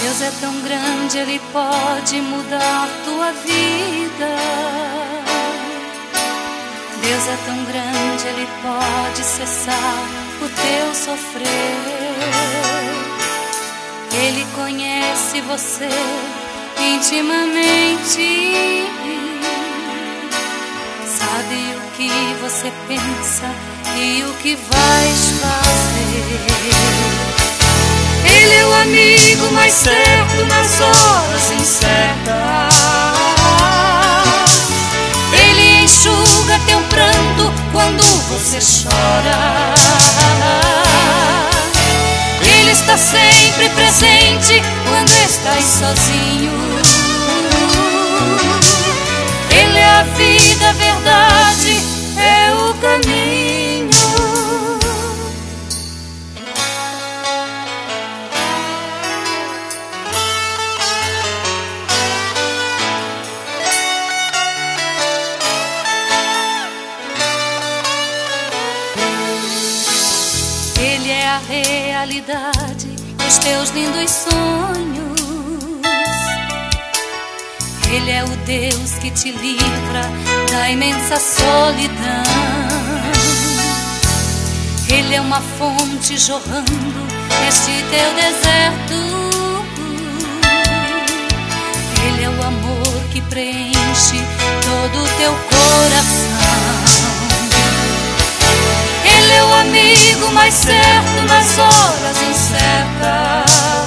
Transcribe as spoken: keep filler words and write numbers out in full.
Deus é tão grande, Ele pode mudar tua vida. Deus é tão grande, Ele pode cessar o teu sofrer. Ele conhece você intimamente, sabe o que você pensa e o que vais fazer. Ele é o amigo mais certo nas horas incertas. Ele enxuga teu pranto quando você chora. Ele está sempre presente quando estás sozinho. Ele é a vida, a verdade, é o caminho. Ele é a realidade dos teus lindos sonhos. Ele é o Deus que te livra da imensa solidão. Ele é uma fonte jorrando neste teu deserto. Ele é o amor que preenche todo o teu coração. Ele é o amigo mais certo nas horas incertas.